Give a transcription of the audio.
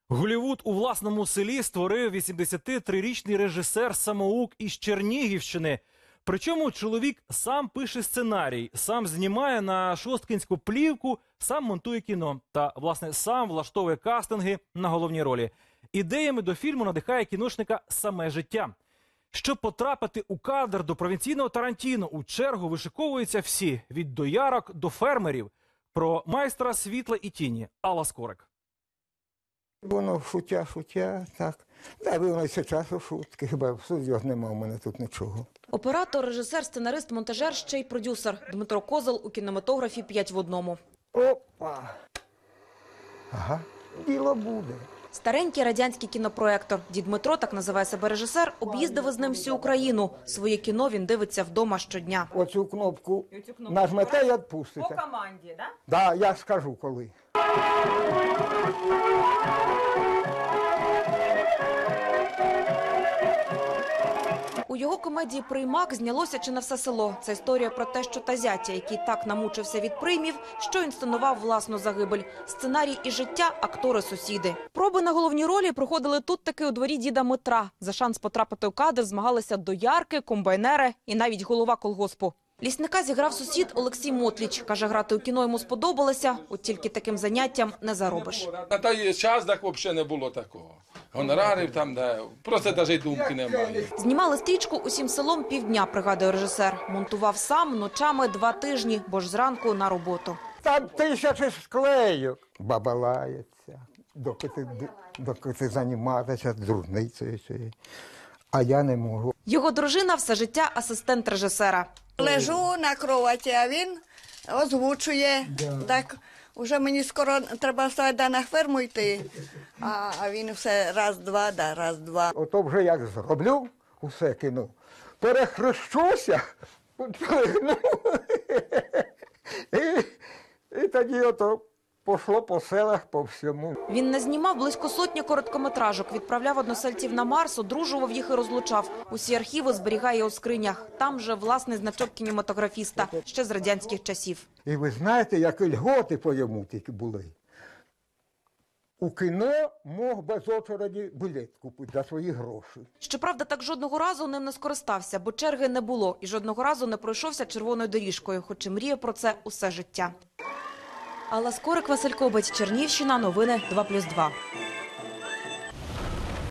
Голлівуд у власному селі створив 83-річний режисер-самоук із Чернігівщини. Причому чоловік сам пише сценарій, сам знімає на шосткінську плівку, сам монтує кіно та, власне, сам влаштовує кастинги на головні ролі. Ідеями до фільму надихає кіношника саме життя. Щоб потрапити у кадр до провінційного Тарантіно, у чергу вишиковуються всі – від доярок до фермерів. Про майстра світла і тіні Алла Скорик. Воно шуття, так. Да, воно і часу шутки, хіба в студіях нема у мене тут нічого. Оператор, режисер, сценарист, монтажер, ще й продюсер. Дмитро Козел у кінематографі 5 в одному. Опа! Ага, діло буде. Старенький радянський кінопроектор. Дід Дмитро, так називає себе режисер, об'їздив із ним всю Україну. Своє кіно він дивиться вдома щодня. Оцю кнопку нажмете і відпустите. По команді, так? Да, я скажу коли. У його комедії «Приймак» знялося чи не все село. Це історія про те, що тазятя, який так намучився від приймів, що інсценував власну загибель. Сценарій і життя – актори-сусіди. Проби на головні ролі проходили тут таки у дворі діда Митра. За шанс потрапити у кадр змагалися доярки, комбайнери і навіть голова колгоспу. Лісника зіграв сусід Олексій Мотліч. Каже, грати у кіно йому сподобалося, от тільки таким заняттям не заробиш. На той час так взагалі не було такого. Гонорарів там, просто навіть думки немає. Знімали стрічку усім селом півдня, пригадує режисер. Монтував сам ночами 2 тижні, бо ж зранку на роботу. Там 1000 склейок. Баба лається, доки ти займатися дурницею цією. А я не можу. Його дружина все життя асистент режисера. Лежу на кроваті, а він озвучує. Так, уже мені скоро треба вставати на ферму йти. А він все раз-два, раз-два. Ото вже як зроблю, усе кину, перехрещуся, і тоді ото пішло по селах, по всьому. Він не знімав близько 100 короткометражок, відправляв односельців на Марс, одружував їх і розлучав. Усі архіви зберігає у скринях. Там же власний значок кінематографіста, ще з радянських часів. І ви знаєте, які льготи по йому тільки були. У кіно мог без очереді білет купити за свої гроші. Щоправда, так жодного разу ним не скористався, бо черги не було. І жодного разу не пройшовся червоною доріжкою, хоч і мріє про це усе життя. Алла Скорик, Василь Кобець, Чернігівщина, новини 2+2.